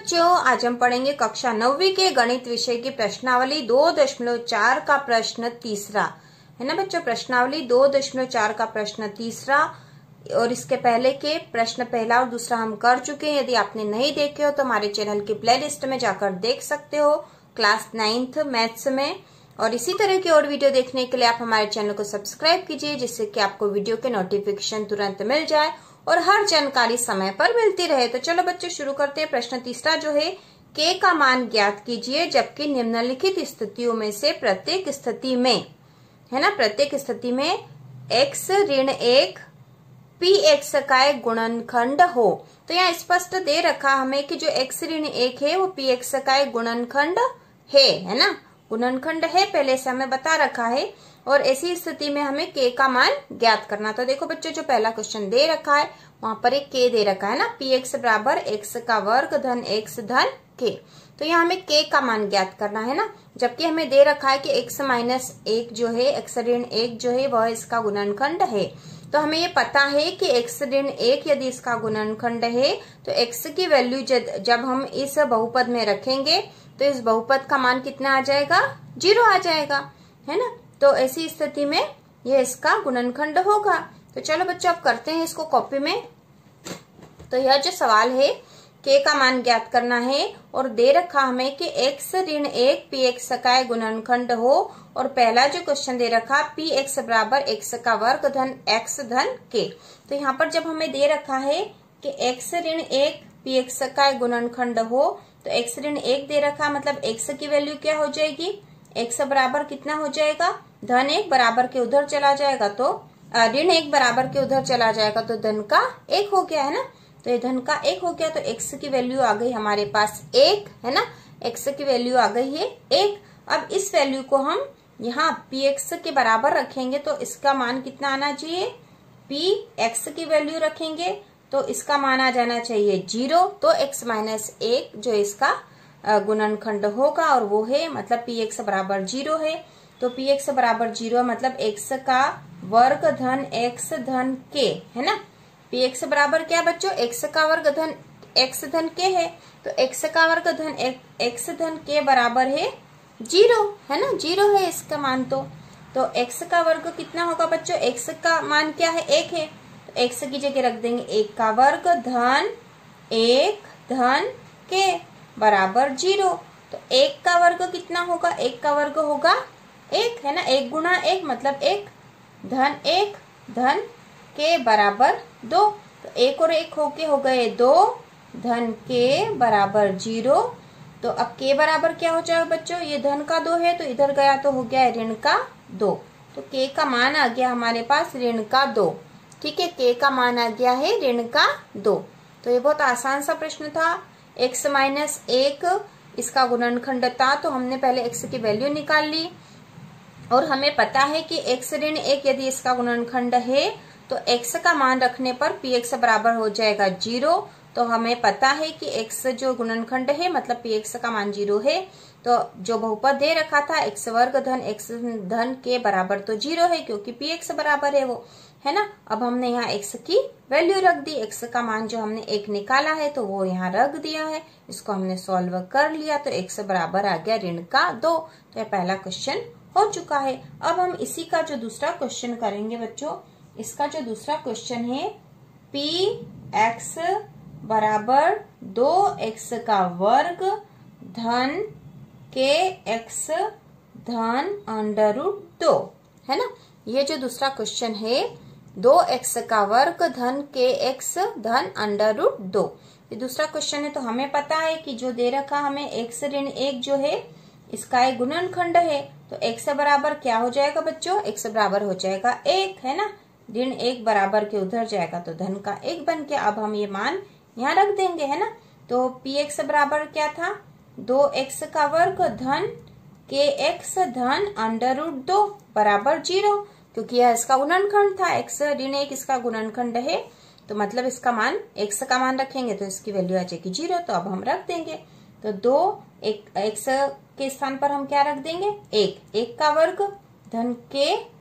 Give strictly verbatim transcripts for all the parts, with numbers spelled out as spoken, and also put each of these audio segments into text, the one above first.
बच्चों, आज हम पढ़ेंगे कक्षा नौवीं के गणित विषय की प्रश्नावली दो दशमलव चार का प्रश्न तीसरा है ना बच्चों। प्रश्नावली दो दशमलव चार का प्रश्न तीसरा और इसके पहले के प्रश्न पहला और दूसरा हम कर चुके हैं। यदि आपने नहीं देखे हो तो हमारे चैनल की प्लेलिस्ट में जाकर देख सकते हो, क्लास नाइन्थ मैथ्स में। और इसी तरह की और वीडियो देखने के लिए आप हमारे चैनल को सब्सक्राइब कीजिए, जिससे कि आपको वीडियो के नोटिफिकेशन तुरंत मिल जाए और हर जानकारी समय पर मिलती रहे। तो चलो बच्चों शुरू करते हैं। प्रश्न तीसरा जो है, के का मान ज्ञात कीजिए जबकि निम्नलिखित स्थितियों में से प्रत्येक स्थिति में है ना प्रत्येक स्थिति में x ऋण एक पी एक्स का एक गुणनखंड हो। तो यहाँ स्पष्ट दे रखा हमें कि जो x ऋण एक है वो पी एक्स का एक गुणनखंड है है ना गुणनखंड है, पहले से हमें बता रखा है। और ऐसी स्थिति में हमें k का मान ज्ञात करना। तो देखो बच्चों, जो पहला क्वेश्चन दे रखा है वहां पर एक k दे रखा है ना, पी एक्स बराबर एक्स का वर्ग धन एक्स धन k। तो यहाँ हमें k का मान ज्ञात करना है ना, जबकि हमें दे रखा है कि x माइनस एक जो है x ऋण एक जो है वह इसका गुणनखंड है। तो हमें ये पता है कि x ऋण एक यदि इसका गुणनखंड है तो x की वैल्यू जब हम इस बहुपद में रखेंगे तो इस बहुपद का मान कितना आ जाएगा, जीरो आ जाएगा है ना। तो ऐसी स्थिति में ये इसका गुणनखंड होगा। तो चलो बच्चों अब करते हैं इसको कॉपी में। तो यह जो सवाल है, k का मान ज्ञात करना है और दे रखा हमें कि x ऋण एक पी एक्स का गुणनखंड हो। और पहला जो क्वेश्चन दे रखा पी एक्स बराबर एक्स का वर्ग धन एक्स धन k। तो यहाँ पर जब हमें दे रखा है कि x ऋण एक पी एक्स का गुणनखंड हो, तो x ऋण एक दे रखा मतलब x की वैल्यू क्या हो जाएगी, x बराबर कितना हो जाएगा, धन एक बराबर के उधर चला जाएगा तो ऋण एक बराबर के उधर चला जाएगा तो धन का एक हो गया है ना। तो ये धन का एक हो गया तो x की वैल्यू आ गई हमारे पास एक है ना, x की वैल्यू आ गई है एक। अब इस वैल्यू को हम यहाँ px के बराबर रखेंगे तो इसका मान कितना आना चाहिए, px की वैल्यू रखेंगे तो इसका मान आ जाना चाहिए जीरो। तो x माइनस एक जो इसका गुणनखंड होगा और वो है मतलब px बराबर जीरो है। तो px बराबर जीरो मतलब x का वर्ग धन x धन k है ना। px बराबर क्या बच्चों, x का वर्ग धन x धन k है। तो x का वर्ग धन x धन k बराबर है जीरो है ना, जीरो है इसका मान। तो तो x का वर्ग कितना होगा बच्चों, x का मान क्या है, एक है। तो x की जगह रख देंगे एक का वर्ग धन एक धन k बराबर जीरो। तो एक का वर्ग कितना होगा, एक का वर्ग होगा एक है ना, एक गुणा एक मतलब एक धन एक धन k बराबर दो। तो एक और एक होके हो गए दो धन k बराबर जीरो। तो अब k बराबर क्या हो जाएगा बच्चों, ये धन का दो है तो इधर गया तो हो गया ऋण का दो। तो k का मान आ गया हमारे पास ऋण का दो। ठीक है, k का मान आ गया है ऋण का दो। तो ये बहुत आसान सा प्रश्न था। x माइनस एक इसका गुणनखंड था तो हमने पहले x की वैल्यू निकाल ली और हमें पता है कि x ऋण एक यदि इसका गुणनखंड है तो x का मान रखने पर px बराबर हो जाएगा जीरो। तो हमें पता है कि x जो गुणनखंड है मतलब px का मान जीरो है। तो जो बहुपद दे रखा था x वर्ग धन x धन k बराबर तो जीरो है क्योंकि px बराबर है वो है ना। अब हमने यहाँ x की वैल्यू रख दी, x का मान जो हमने एक निकाला है तो वो यहाँ रख दिया है, इसको हमने सॉल्व कर लिया तो x बराबर आ गया ऋण का दो। तो यह पहला क्वेश्चन हो चुका है। अब हम इसी का जो दूसरा क्वेश्चन करेंगे बच्चों, इसका जो दूसरा क्वेश्चन है पी एक्स बराबर दो एक्स का वर्ग धन के एक्स धन अंडर रूट दो है ना। ये जो दूसरा क्वेश्चन है दो एक्स का वर्ग धन के एक्स धन अंडर रूट दो, ये दूसरा क्वेश्चन है। तो हमें पता है कि जो दे रखा हमें एक्स ऋण एक जो है इसका एक गुणनखंड है। तो x बराबर क्या हो जाएगा बच्चों, x बराबर हो जाएगा एक है ना, ऋण एक बराबर के उधर जाएगा तो धन का एक बन के अब हम ये मान यहाँ रख देंगे है ना। तो px बराबर क्या था, दो एक्स का वर्ग धन के एक्स धन अंडर रूट दो बराबर जीरो, क्योंकि यह इसका गुणनखंड था, x ऋण एक इसका गुणनखंड है तो मतलब इसका मान x का मान रखेंगे तो इसकी वैल्यू आ जाएगी जीरो। तो अब हम रख देंगे तो दो एक x के स्थान पर हम क्या रख देंगे, एक, एक का वर्ग धन के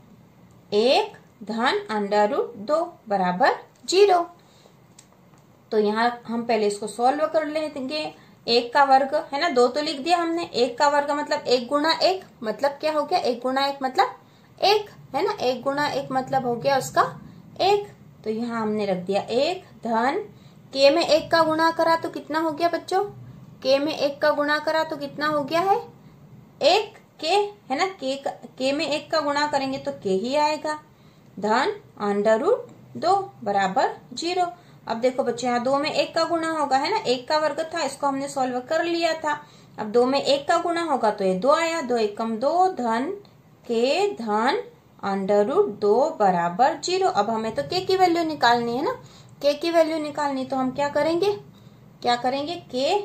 एक धन अंडर रूट दो बराबर जीरो। तो यहाँ हम पहले इसको सॉल्व कर लेंगे एक का वर्ग है ना, दो तो लिख दिया हमने, एक का वर्ग मतलब एक गुना एक, मतलब क्या हो गया, एक गुना एक मतलब एक है ना, एक गुना एक मतलब हो गया उसका एक। तो यहाँ हमने रख दिया एक धन के में एक का गुणा करा तो कितना हो गया बच्चों, के में एक का गुणा करा तो कितना हो गया है एक के है ना, के के में एक का गुणा करेंगे तो के ही आएगा, धन अंडर रूट दो बराबर जीरो। अब देखो बच्चों यहाँ दो में एक का गुणा होगा है ना, एक का वर्ग था इसको हमने सॉल्व कर लिया था, अब दो में एक का गुणा होगा तो ये दो आया, दो एकम दो धन के धन अंडर रूट दो बराबर जीरो। अब हमें तो के की वैल्यू निकालनी है ना, के की वैल्यू निकालनी तो हम क्या करेंगे, क्या करेंगे के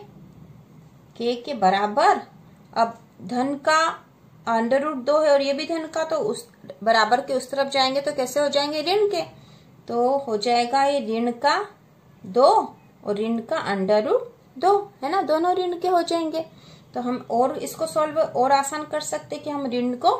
के के बराबर, अब धन का अंडर रूट दो है और ये भी धन का, तो उस बराबर के उस तरफ जाएंगे तो कैसे हो जाएंगे ऋण के, तो हो जाएगा ये ऋण का दो और ऋण का अंडर रूट दो है ना, दोनों ऋण के हो जाएंगे। तो हम और इसको सॉल्व और आसान कर सकते कि हम ऋण को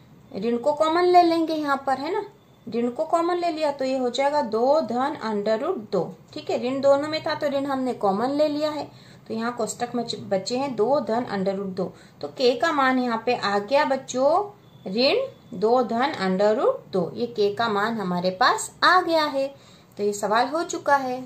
ऋण को कॉमन ले लेंगे यहाँ पर है ना, ऋण को कॉमन ले लिया तो ये हो जाएगा दो धन अंडर रूट दो, ठीक है, ऋण दोनों में था तो ऋण हमने कॉमन ले लिया है, तो यहाँ कोष्टक में बचे हैं दो धन अंडर रूट दो, तो के का मान यहाँ पे आ गया बच्चों ऋण दो धन अंडर रूट दो, ये के का मान हमारे पास आ गया है, तो ये सवाल हो चुका है।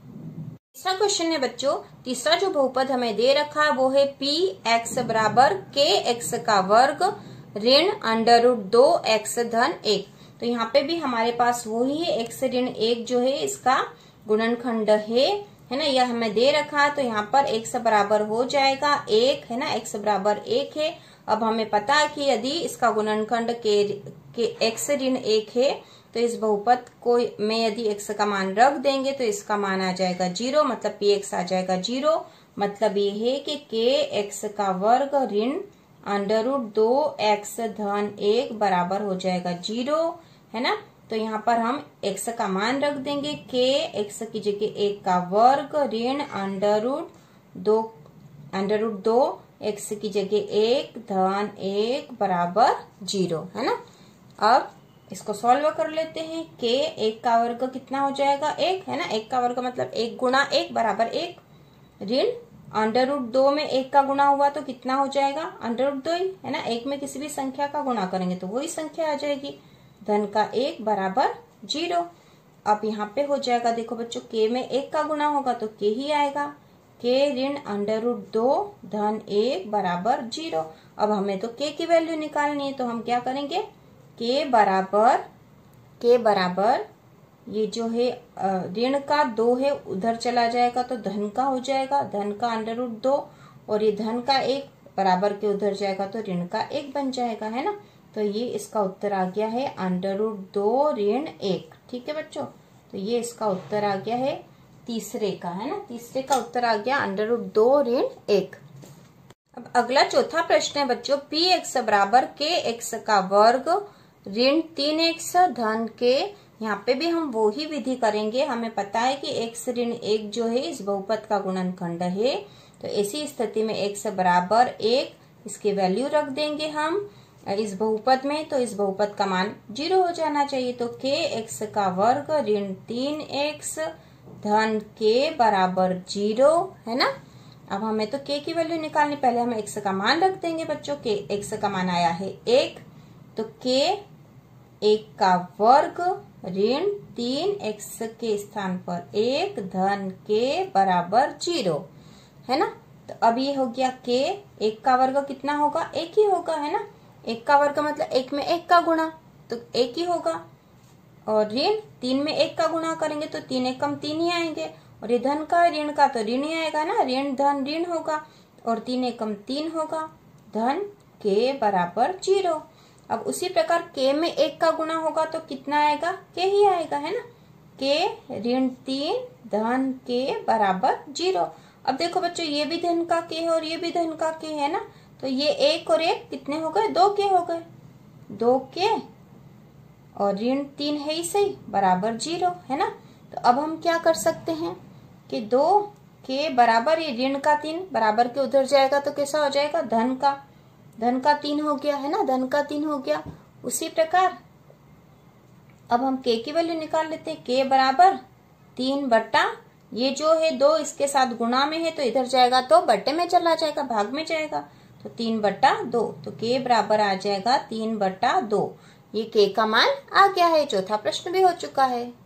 तीसरा क्वेश्चन है बच्चों, तीसरा जो बहुपद हमें दे रखा है वो है पी एक्स बराबर के एक्स का वर्ग ऋण अंडर रूट दो एक्स धन एक। तो यहाँ पे भी हमारे पास वही है, एक्स ऋण एक जो है इसका गुणनखंड है है ना, यह हमें दे रखा है, तो यहाँ पर एक्स बराबर हो जाएगा एक है ना, एक्स बराबर एक है। अब हमें पता है कि यदि इसका गुणनखंड के, के एक्स ऋण एक है तो इस बहुपद को में यदि एक्स का मान रख देंगे तो इसका मान आ जाएगा जीरो, मतलब पी एक्स आ जाएगा जीरो। मतलब ये है कि के एक्स का वर्ग ऋण अंडर रूट दो एक्स धन एक बराबर हो जाएगा जीरो है ना। तो यहाँ पर हम x का मान रख देंगे, के x की जगह एक का वर्ग ऋण अंडर रूट दो अंडर रूट दो एक्स की जगह एक धन एक बराबर जीरो है ना। अब इसको सॉल्व कर लेते हैं, के एक का वर्ग कितना हो जाएगा एक है ना, एक का वर्ग मतलब एक गुणा एक बराबर एक, ऋण अंडर रूट दो में एक का गुणा हुआ तो कितना हो जाएगा अंडर रूट दो ही है ना, एक में किसी भी संख्या का गुणा करेंगे तो वही संख्या आ जाएगी, धन का एक बराबर जीरो। अब यहाँ पे हो जाएगा देखो बच्चों, के में एक का गुणा होगा तो के ही आएगा, के ऋण अंडर रूट दो धन एक बराबर जीरो। अब हमें तो के की वैल्यू निकालनी है तो हम क्या करेंगे, के बराबर के बराबर ये जो है ऋण का दो है उधर चला जाएगा तो धन का हो जाएगा, धन का अंडर रूट दो और ये धन का एक बराबर के उधर जाएगा तो ऋण का एक बन जाएगा है ना। तो ये इसका उत्तर आ गया है अंडर रूट दो ऋण एक, ठीक है बच्चों। तो ये इसका उत्तर आ गया है तीसरे का है ना, तीसरे का उत्तर आ गया अंडर रूट दो ऋण एक। अब अगला चौथा प्रश्न है बच्चों, पी एक्स बराबर के एक्स का वर्ग ऋण तीन एक्स धन के। यहाँ पे भी हम वो ही विधि करेंगे, हमें पता है कि एक्स ऋण एक जो है इस बहुपद का गुणनखंड है, तो ऐसी स्थिति में एक्स बराबर एक इसकी वैल्यू रख देंगे हम इस बहुपद में, तो इस बहुपद का मान जीरो हो जाना चाहिए। तो के एक्स का वर्ग ऋण तीन एक्स धन के बराबर जीरो है ना। अब हमें तो के की वैल्यू निकालनी, पहले हम एक्स का मान रख देंगे बच्चों, के एक्स का मान आया है एक, तो के एक का वर्ग ऋण तीन एक्स के स्थान पर एक धन के बराबर जीरो है ना। तो अब ये हो गया के एक का वर्ग कितना होगा एक ही होगा है ना, एक का वर्ग मतलब एक में एक का गुणा तो एक ही होगा, और ऋण तीन में एक का गुणा करेंगे तो तीन एक कम तीन ही आएंगे, और ये धन का ऋण का तो ऋण ही आएगा ना, ऋण धन ऋण होगा और तीन एक कम तीन होगा, धन के बराबर जीरो। अब उसी प्रकार के में एक का गुणा होगा तो कितना आएगा के ही आएगा है ना, के ऋण तीन धन के बराबर जीरो। अब देखो बच्चों ये भी धन का के है और ये भी धन का के है ना, तो ये एक और एक कितने हो गए दो के हो गए, दो के और ऋण तीन है ही सही बराबर जीरो है ना। तो अब हम क्या कर सकते हैं कि दो के बराबर ये ऋण का तीन बराबर के उधर जाएगा तो कैसा हो जाएगा धन का धन का तीन हो गया है ना, धन का तीन हो गया। उसी प्रकार अब हम के की वैल्यू निकाल लेते हैं, के बराबर तीन बट्टा ये जो है दो इसके साथ गुणा में है तो इधर जाएगा तो बट्टे में चला जाएगा, भाग में जाएगा, तो तीन बट्टा दो, तो के बराबर आ जाएगा तीन बट्टा दो। ये के का मान आ गया है। चौथा प्रश्न भी हो चुका है।